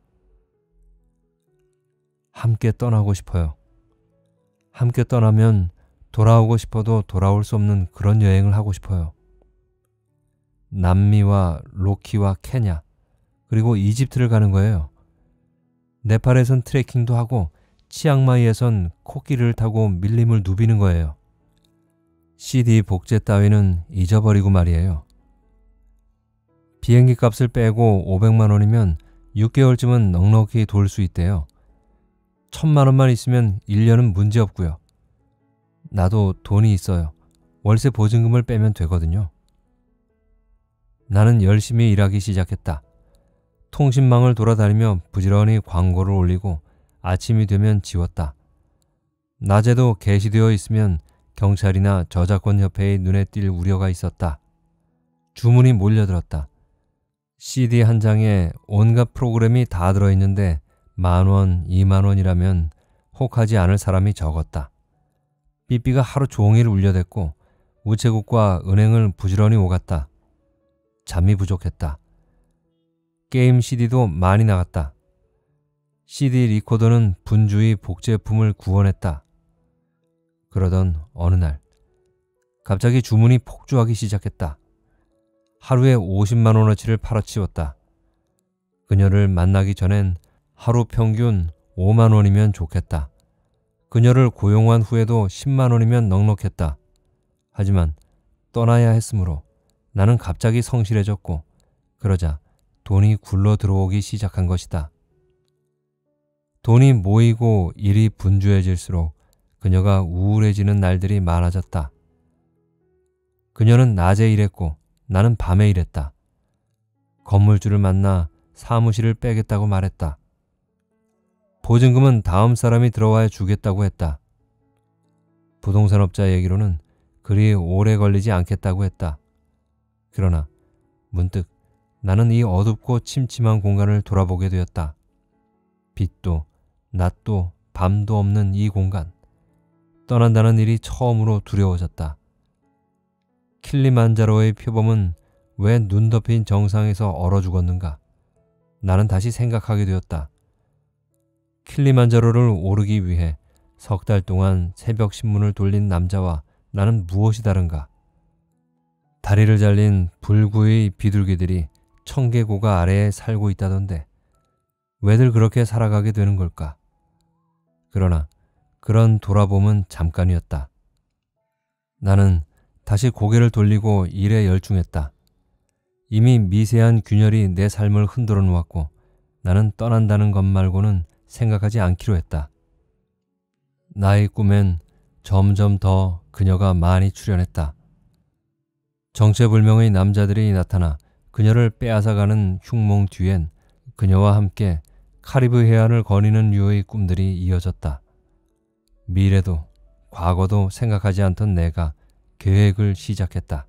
함께 떠나고 싶어요. 함께 떠나면 돌아오고 싶어도 돌아올 수 없는 그런 여행을 하고 싶어요. 남미와 로키와 케냐 그리고 이집트를 가는 거예요. 네팔에선 트레킹도 하고 치앙마이에선 코끼리를 타고 밀림을 누비는 거예요. CD 복제 따위는 잊어버리고 말이에요. 비행기 값을 빼고 500만 원이면 6개월쯤은 넉넉히 돌 수 있대요. 1000만 원만 있으면 1년은 문제 없고요. 나도 돈이 있어요. 월세 보증금을 빼면 되거든요. 나는 열심히 일하기 시작했다. 통신망을 돌아다니며 부지런히 광고를 올리고 아침이 되면 지웠다. 낮에도 게시되어 있으면 경찰이나 저작권협회의 눈에 띌 우려가 있었다. 주문이 몰려들었다. CD 한 장에 온갖 프로그램이 다 들어있는데 10,000원, 20,000원이라면 혹하지 않을 사람이 적었다. 삐삐가 하루 종일 울려댔고 우체국과 은행을 부지런히 오갔다. 잠이 부족했다. 게임 CD도 많이 나갔다. CD 리코더는 분주히 복제품을 구원했다. 그러던 어느 날 갑자기 주문이 폭주하기 시작했다. 하루에 50만 원어치를 팔아치웠다. 그녀를 만나기 전엔 하루 평균 5만 원이면 좋겠다. 그녀를 고용한 후에도 10만 원이면 넉넉했다. 하지만 떠나야 했으므로 나는 갑자기 성실해졌고 그러자 돈이 굴러 들어오기 시작한 것이다. 돈이 모이고 일이 분주해질수록 그녀가 우울해지는 날들이 많아졌다. 그녀는 낮에 일했고 나는 밤에 일했다. 건물주를 만나 사무실을 빼겠다고 말했다. 보증금은 다음 사람이 들어와야 주겠다고 했다. 부동산업자 얘기로는 그리 오래 걸리지 않겠다고 했다. 그러나 문득 나는 이 어둡고 침침한 공간을 돌아보게 되었다. 빛도 낮도 밤도 없는 이 공간. 떠난다는 일이 처음으로 두려워졌다. 킬리만자로의 표범은 왜 눈 덮인 정상에서 얼어 죽었는가? 나는 다시 생각하게 되었다. 킬리만자로를 오르기 위해 석 달 동안 새벽 신문을 돌린 남자와 나는 무엇이 다른가? 다리를 잘린 불구의 비둘기들이 청개고가 아래에 살고 있다던데 왜들 그렇게 살아가게 되는 걸까? 그러나 그런 돌아봄은 잠깐이었다. 나는 다시 고개를 돌리고 일에 열중했다. 이미 미세한 균열이 내 삶을 흔들어 놓았고 나는 떠난다는 것 말고는 생각하지 않기로 했다. 나의 꿈엔 점점 더 그녀가 많이 출현했다. 정체불명의 남자들이 나타나 그녀를 빼앗아가는 흉몽 뒤엔 그녀와 함께 카리브 해안을 거니는 류의 꿈들이 이어졌다. 미래도 과거도 생각하지 않던 내가 계획을 시작했다.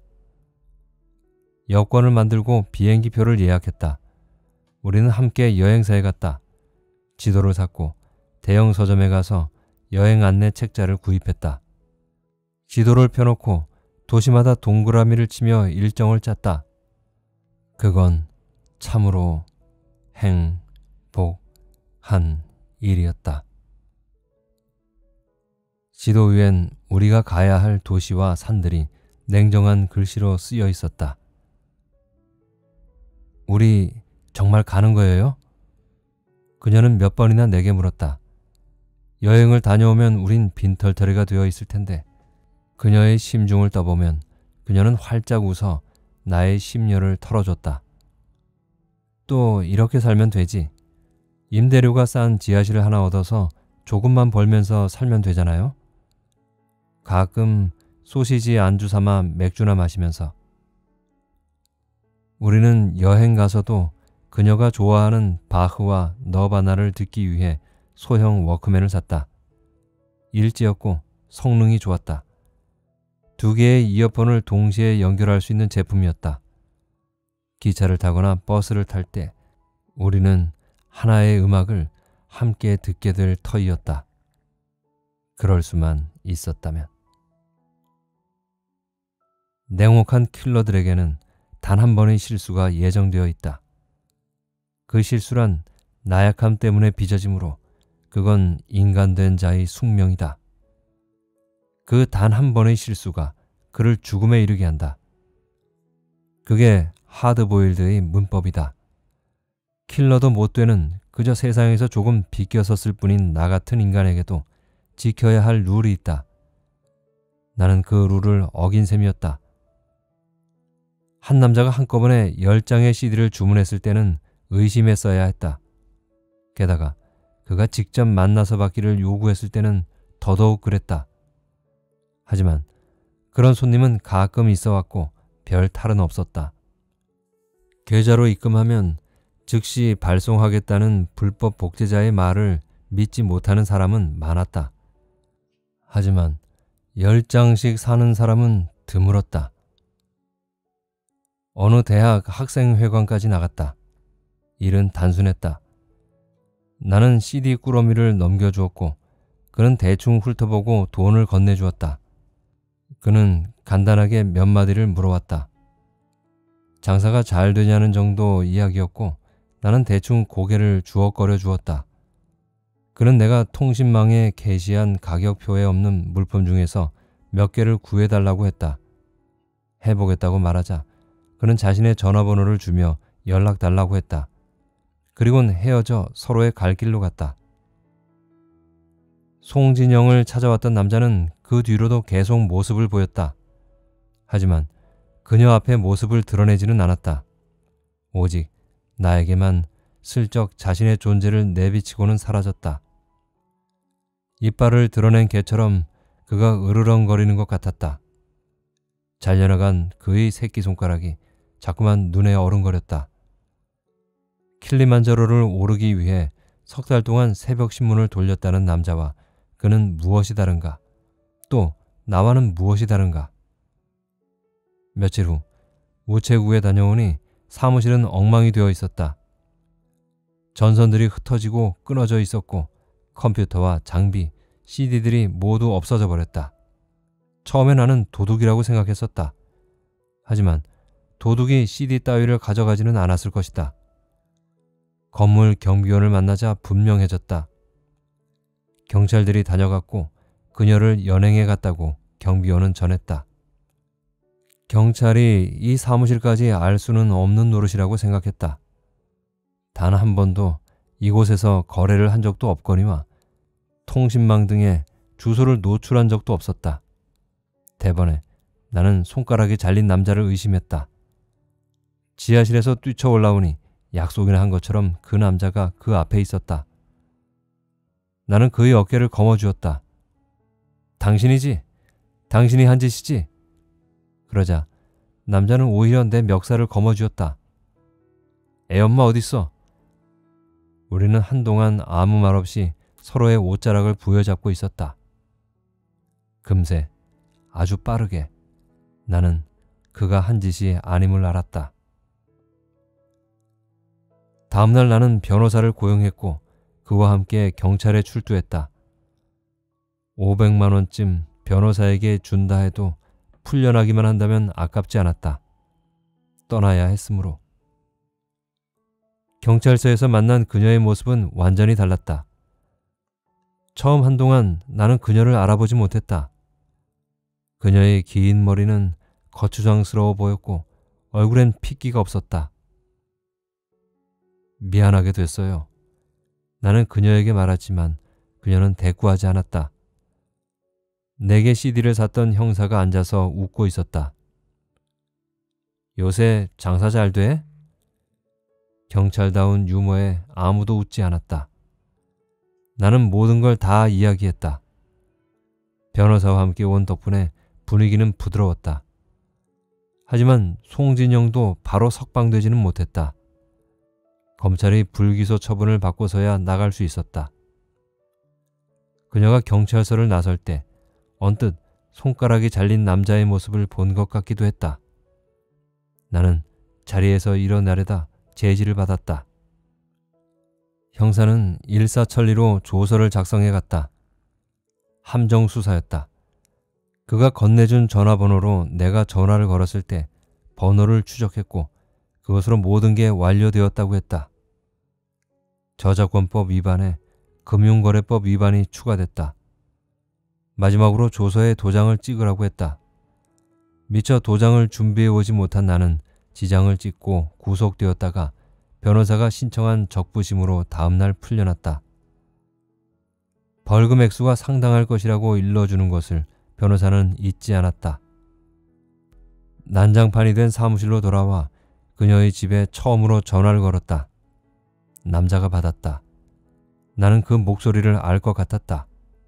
여권을 만들고 비행기표를 예약했다. 우리는 함께 여행사에 갔다. 지도를 샀고 대형 서점에 가서 여행 안내 책자를 구입했다. 지도를 펴놓고 도시마다 동그라미를 치며 일정을 짰다. 그건 참으로 행복한 일이었다. 지도 위엔 우리가 가야 할 도시와 산들이 냉정한 글씨로 쓰여 있었다. 우리 정말 가는 거예요? 그녀는 몇 번이나 내게 물었다. 여행을 다녀오면 우린 빈털터리가 되어 있을 텐데. 그녀의 심중을 떠보면 그녀는 활짝 웃어 나의 심려를 털어줬다. 또 이렇게 살면 되지. 임대료가 싼 지하실을 하나 얻어서 조금만 벌면서 살면 되잖아요. 가끔 소시지 안주 삼아 맥주나 마시면서. 우리는 여행 가서도 그녀가 좋아하는 바흐와 너바나를 듣기 위해 소형 워크맨을 샀다. 일지였고 성능이 좋았다. 두 개의 이어폰을 동시에 연결할 수 있는 제품이었다. 기차를 타거나 버스를 탈 때 우리는 하나의 음악을 함께 듣게 될 터이었다. 그럴 수만 있었다면. 냉혹한 킬러들에게는 단 한 번의 실수가 예정되어 있다. 그 실수란 나약함 때문에 빚어지므로 그건 인간된 자의 숙명이다. 그 단 한 번의 실수가 그를 죽음에 이르게 한다. 그게 하드보일드의 문법이다. 킬러도 못 되는 그저 세상에서 조금 비껴섰을 뿐인 나 같은 인간에게도 지켜야 할 룰이 있다. 나는 그 룰을 어긴 셈이었다. 한 남자가 한꺼번에 10장의 CD를 주문했을 때는 의심했어야 했다. 게다가 그가 직접 만나서 받기를 요구했을 때는 더더욱 그랬다. 하지만 그런 손님은 가끔 있어 왔고 별 탈은 없었다. 계좌로 입금하면 즉시 발송하겠다는 불법 복제자의 말을 믿지 못하는 사람은 많았다. 하지만 10장씩 사는 사람은 드물었다. 어느 대학 학생회관까지 나갔다. 일은 단순했다. 나는 CD 꾸러미를 넘겨주었고 그는 대충 훑어보고 돈을 건네주었다. 그는 간단하게 몇 마디를 물어왔다. 장사가 잘 되냐는 정도 이야기였고 나는 대충 고개를 주걱거려 주었다. 그는 내가 통신망에 게시한 가격표에 없는 물품 중에서 몇 개를 구해달라고 했다. 해보겠다고 말하자 그는 자신의 전화번호를 주며 연락 달라고 했다. 그리고는 헤어져 서로의 갈 길로 갔다. 송진영을 찾아왔던 남자는 그 뒤로도 계속 모습을 보였다. 하지만 그녀 앞에 모습을 드러내지는 않았다. 오직 나에게만 슬쩍 자신의 존재를 내비치고는 사라졌다. 이빨을 드러낸 개처럼 그가 으르렁거리는 것 같았다. 잘려나간 그의 새끼손가락이 자꾸만 눈에 어른거렸다. 킬리만자로를 오르기 위해 석 달 동안 새벽 신문을 돌렸다는 남자와 그는 무엇이 다른가? 또 나와는 무엇이 다른가? 며칠 후 우체국에 다녀오니 사무실은 엉망이 되어 있었다. 전선들이 흩어지고 끊어져 있었고 컴퓨터와 장비, CD들이 모두 없어져 버렸다. 처음에 나는 도둑이라고 생각했었다. 하지만 도둑이 CD 따위를 가져가지는 않았을 것이다. 건물 경비원을 만나자 분명해졌다. 경찰들이 다녀갔고 그녀를 연행해 갔다고 경비원은 전했다. 경찰이 이 사무실까지 알 수는 없는 노릇이라고 생각했다. 단 한 번도 이곳에서 거래를 한 적도 없거니와 통신망 등에 주소를 노출한 적도 없었다. 대번에 나는 손가락이 잘린 남자를 의심했다. 지하실에서 뛰쳐 올라오니 약속이나 한 것처럼 그 남자가 그 앞에 있었다. 나는 그의 어깨를 거머쥐었다. 당신이지? 당신이 한 짓이지? 그러자 남자는 오히려 내 멱살을 거머쥐었다. 애엄마 어딨어? 우리는 한동안 아무 말 없이 서로의 옷자락을 부여잡고 있었다. 금세 아주 빠르게 나는 그가 한 짓이 아님을 알았다. 다음날 나는 변호사를 고용했고 그와 함께 경찰에 출두했다. 500만 원쯤 변호사에게 준다 해도 풀려나기만 한다면 아깝지 않았다. 떠나야 했으므로. 경찰서에서 만난 그녀의 모습은 완전히 달랐다. 처음 한동안 나는 그녀를 알아보지 못했다. 그녀의 긴 머리는 거추장스러워 보였고 얼굴엔 핏기가 없었다. 미안하게 됐어요. 나는 그녀에게 말했지만 그녀는 대꾸하지 않았다. 내게 CD를 샀던 형사가 앉아서 웃고 있었다. 요새 장사 잘 돼? 경찰다운 유머에 아무도 웃지 않았다. 나는 모든 걸 다 이야기했다. 변호사와 함께 온 덕분에 분위기는 부드러웠다. 하지만 송진영도 바로 석방되지는 못했다. 검찰이 불기소 처분을 받고서야 나갈 수 있었다. 그녀가 경찰서를 나설 때 언뜻 손가락이 잘린 남자의 모습을 본 것 같기도 했다. 나는 자리에서 일어나려다 제지를 받았다. 형사는 일사천리로 조서를 작성해 갔다. 함정 수사였다. 그가 건네준 전화번호로 내가 전화를 걸었을 때 번호를 추적했고 그것으로 모든 게 완료되었다고 했다. 저작권법 위반에 금융거래법 위반이 추가됐다. 마지막으로 조서에 도장을 찍으라고 했다. 미처 도장을 준비해 오지 못한 나는 지장을 찍고 구속되었다가 변호사가 신청한 적부심으로 다음날 풀려났다. 벌금 액수가 상당할 것이라고 일러주는 것을 변호사는 잊지 않았다. 난장판이 된 사무실로 돌아와 그녀의 집에 처음으로 전화를 걸었다. 남자가 받았다. 나는 그 목소리를 알 것 같았다.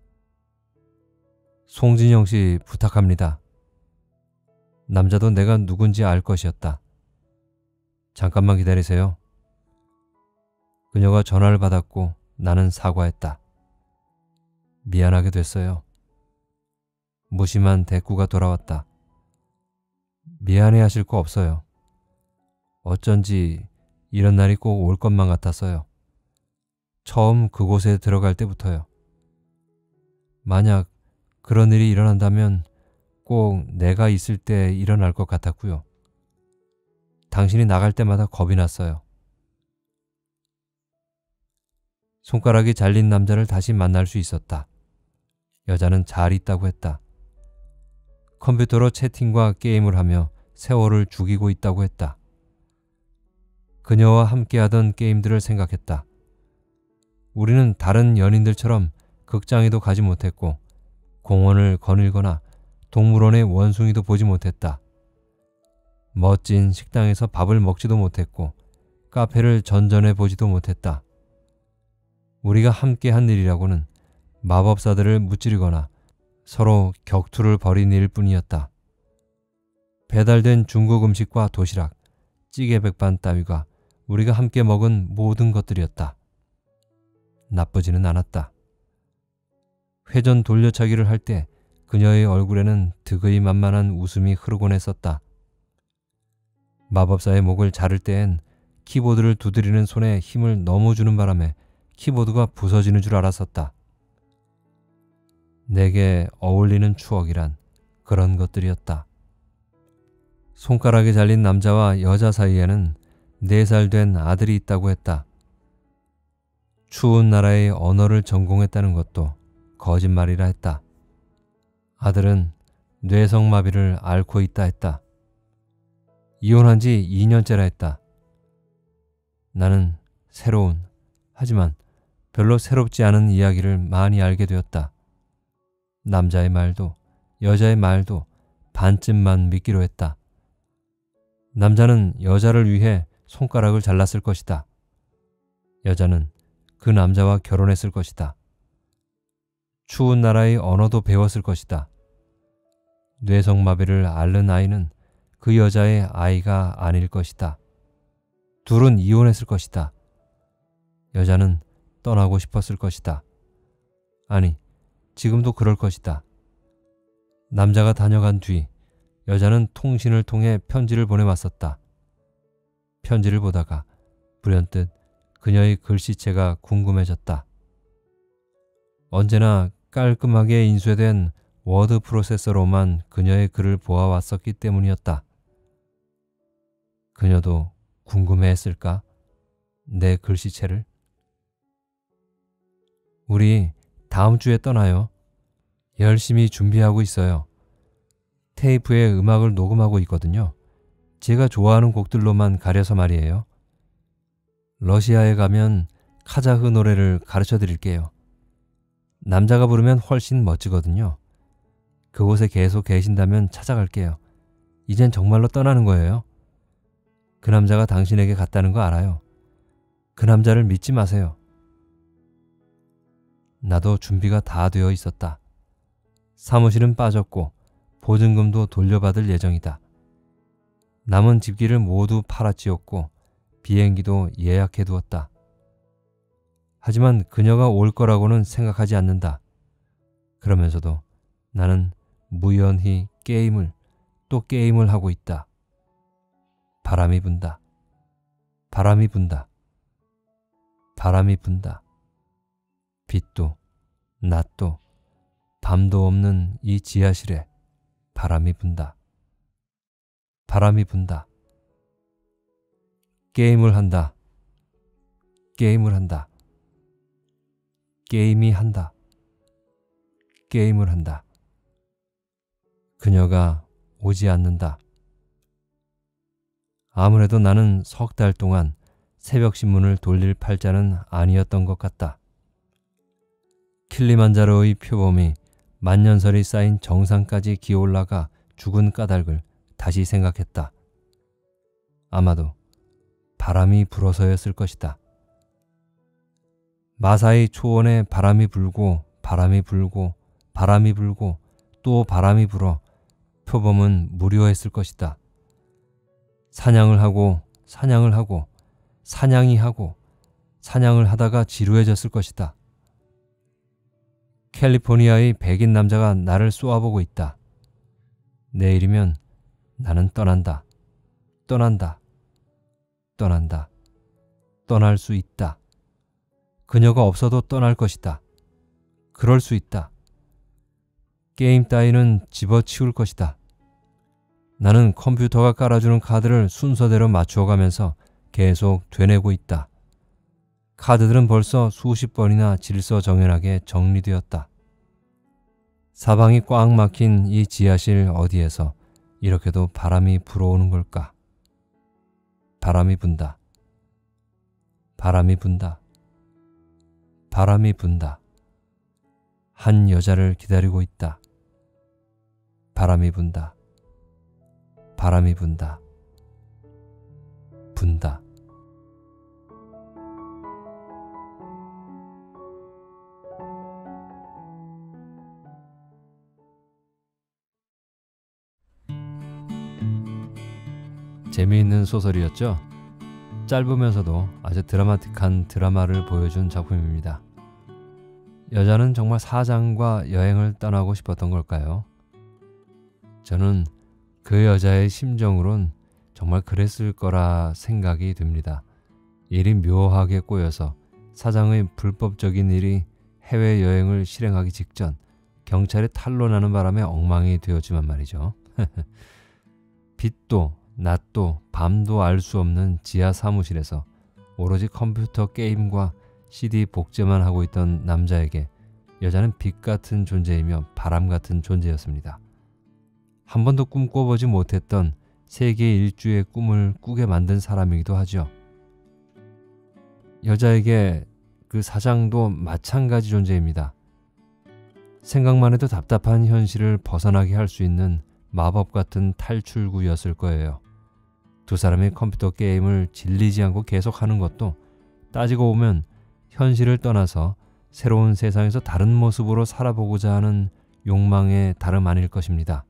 송진영 씨 부탁합니다. 남자도 내가 누군지 알 것이었다. 잠깐만 기다리세요. 그녀가 전화를 받았고 나는 사과했다. 미안하게 됐어요. 무심한 대꾸가 돌아왔다. 미안해하실 거 없어요. 어쩐지 이런 날이 꼭 올 것만 같았어요. 처음 그곳에 들어갈 때부터요. 만약 그런 일이 일어난다면 꼭 내가 있을 때 일어날 것 같았고요. 당신이 나갈 때마다 겁이 났어요. 손가락이 잘린 남자를 다시 만날 수 있었다. 여자는 잘 있다고 했다. 컴퓨터로 채팅과 게임을 하며 세월을 죽이고 있다고 했다. 그녀와 함께하던 게임들을 생각했다. 우리는 다른 연인들처럼 극장에도 가지 못했고 공원을 거닐거나 동물원의 원숭이도 보지 못했다. 멋진 식당에서 밥을 먹지도 못했고 카페를 전전해 보지도 못했다. 우리가 함께한 일이라고는 마법사들을 무찌르거나 서로 격투를 벌인 일뿐이었다. 배달된 중국 음식과 도시락, 찌개 백반 따위가 우리가 함께 먹은 모든 것들이었다. 나쁘지는 않았다. 회전 돌려차기를 할 때 그녀의 얼굴에는 득의 만만한 웃음이 흐르곤 했었다. 마법사의 목을 자를 때엔 키보드를 두드리는 손에 힘을 너무 주는 바람에 키보드가 부서지는 줄 알았었다. 내게 어울리는 추억이란 그런 것들이었다. 손가락이 잘린 남자와 여자 사이에는 4살 된 아들이 있다고 했다. 추운 나라의 언어를 전공했다는 것도 거짓말이라 했다. 아들은 뇌성마비를 앓고 있다 했다. 이혼한 지 2년째라 했다. 나는 새로운, 하지만 별로 새롭지 않은 이야기를 많이 알게 되었다. 남자의 말도 여자의 말도 반쯤만 믿기로 했다. 남자는 여자를 위해 손가락을 잘랐을 것이다. 여자는 그 남자와 결혼했을 것이다. 추운 나라의 언어도 배웠을 것이다. 뇌성마비를 앓는 아이는 그 여자의 아이가 아닐 것이다. 둘은 이혼했을 것이다. 여자는 떠나고 싶었을 것이다. 아니, 지금도 그럴 것이다. 남자가 다녀간 뒤 여자는 통신을 통해 편지를 보내왔었다. 편지를 보다가 불현듯 그녀의 글씨체가 궁금해졌다. 언제나 깔끔하게 인쇄된 워드 프로세서로만 그녀의 글을 보아왔었기 때문이었다. 그녀도 궁금해했을까? 내 글씨체를? 우리 다음 주에 떠나요. 열심히 준비하고 있어요. 테이프에 음악을 녹음하고 있거든요. 제가 좋아하는 곡들로만 가려서 말이에요. 러시아에 가면 카자흐 노래를 가르쳐 드릴게요. 남자가 부르면 훨씬 멋지거든요. 그곳에 계속 계신다면 찾아갈게요. 이젠 정말로 떠나는 거예요. 그 남자가 당신에게 갔다는 거 알아요. 그 남자를 믿지 마세요. 나도 준비가 다 되어 있었다. 사무실은 빠졌고 보증금도 돌려받을 예정이다. 남은 집기를 모두 팔아치웠고 비행기도 예약해 두었다. 하지만 그녀가 올 거라고는 생각하지 않는다. 그러면서도 나는 무연히 게임을 또 게임을 하고 있다. 바람이 분다. 바람이 분다. 바람이 분다. 빛도 낮도 밤도 없는 이 지하실에 바람이 분다. 바람이 분다. 게임을 한다. 게임을 한다. 게임이 한다. 게임을 한다. 그녀가 오지 않는다. 아무래도 나는 석 달 동안 새벽 신문을 돌릴 팔자는 아니었던 것 같다. 킬리만자로의 표범이 만년설이 쌓인 정상까지 기어올라가 죽은 까닭을 다시 생각했다. 아마도 바람이 불어서였을 것이다. 마사이 초원에 바람이 불고 바람이 불고 바람이 불고 또 바람이 불어 표범은 무료했을 것이다. 사냥을 하고 사냥을 하고 사냥이 하고 사냥을 하다가 지루해졌을 것이다. 캘리포니아의 백인 남자가 나를 쏘아보고 있다. 내일이면 나는 떠난다. 떠난다. 떠난다. 떠날 수 있다. 그녀가 없어도 떠날 것이다. 그럴 수 있다. 게임 따위는 집어치울 것이다. 나는 컴퓨터가 깔아주는 카드를 순서대로 맞추어가면서 계속 되뇌고 있다. 카드들은 벌써 수십 번이나 질서정연하게 정리되었다. 사방이 꽉 막힌 이 지하실 어디에서 이렇게도 바람이 불어오는 걸까? 바람이 분다. 바람이 분다. 바람이 분다. 한 여자를 기다리고 있다. 바람이 분다. 바람이 분다. 분다. 재미있는 소설이었죠? 짧으면서도 아주 드라마틱한 드라마를 보여준 작품입니다. 여자는 정말 사장과 여행을 떠나고 싶었던 걸까요? 저는 그 여자의 심정으론 정말 그랬을 거라 생각이 됩니다. 일이 묘하게 꼬여서 사장의 불법적인 일이 해외여행을 실행하기 직전 경찰에 탄로나는 바람에 엉망이 되었지만 말이죠. 빛도 낮도 밤도 알 수 없는 지하 사무실에서 오로지 컴퓨터 게임과 CD 복제만 하고 있던 남자에게 여자는 빛 같은 존재이며 바람 같은 존재였습니다. 한 번도 꿈꿔보지 못했던 세계 일주의 꿈을 꾸게 만든 사람이기도 하죠. 여자에게 그 사장도 마찬가지 존재입니다. 생각만 해도 답답한 현실을 벗어나게 할 수 있는 마법 같은 탈출구였을 거예요. 두 사람의 컴퓨터 게임을 질리지 않고 계속하는 것도 따지고 보면 현실을 떠나서 새로운 세상에서 다른 모습으로 살아보고자 하는 욕망의 다름 아닐 것입니다.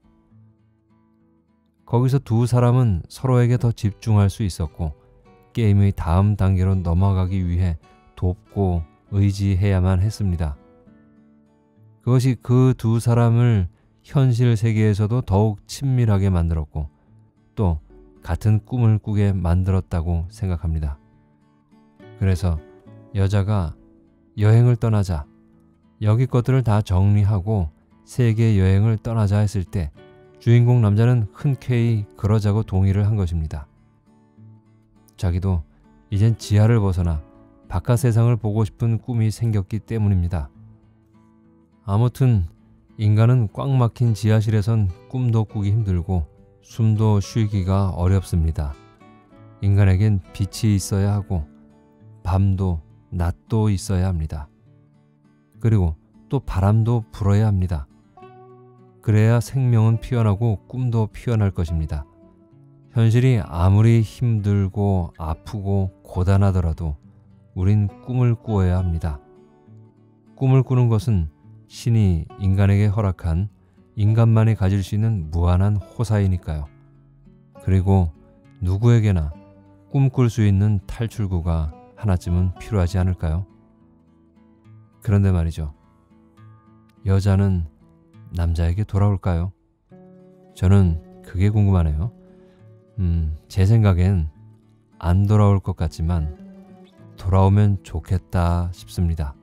거기서 두 사람은 서로에게 더 집중할 수 있었고 게임의 다음 단계로 넘어가기 위해 돕고 의지해야만 했습니다. 그것이 그 두 사람을 현실 세계에서도 더욱 친밀하게 만들었고 또 같은 꿈을 꾸게 만들었다고 생각합니다. 그래서 여자가 여행을 떠나자, 여기 것들을 다 정리하고 세계 여행을 떠나자 했을 때 주인공 남자는 흔쾌히 그러자고 동의를 한 것입니다. 자기도 이젠 지하를 벗어나 바깥 세상을 보고 싶은 꿈이 생겼기 때문입니다. 아무튼 인간은 꽉 막힌 지하실에선 꿈도 꾸기 힘들고 숨도 쉬기가 어렵습니다. 인간에겐 빛이 있어야 하고 밤도 낮도 있어야 합니다. 그리고 또 바람도 불어야 합니다. 그래야 생명은 피어나고 꿈도 피어날 것입니다. 현실이 아무리 힘들고 아프고 고단하더라도 우린 꿈을 꾸어야 합니다. 꿈을 꾸는 것은 신이 인간에게 허락한 인간만이 가질 수 있는 무한한 호사이니까요. 그리고 누구에게나 꿈꿀 수 있는 탈출구가 하나쯤은 필요하지 않을까요? 그런데 말이죠. 여자는 남자에게 돌아올까요? 저는 그게 궁금하네요. 제 생각엔 안 돌아올 것 같지만 돌아오면 좋겠다 싶습니다.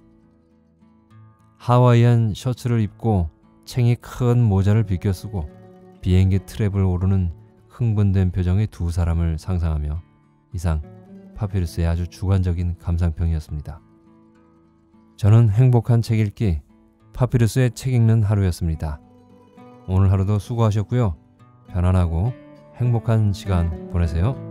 하와이안 셔츠를 입고 챙이 큰 모자를 비껴 쓰고 비행기 트랩을 오르는 흥분된 표정의 두 사람을 상상하며 이상 파피루스의 아주 주관적인 감상평이었습니다. 저는 행복한 책 읽기 파피루스의 책 읽는 하루였습니다. 오늘 하루도 수고하셨고요. 편안하고 행복한 시간 보내세요.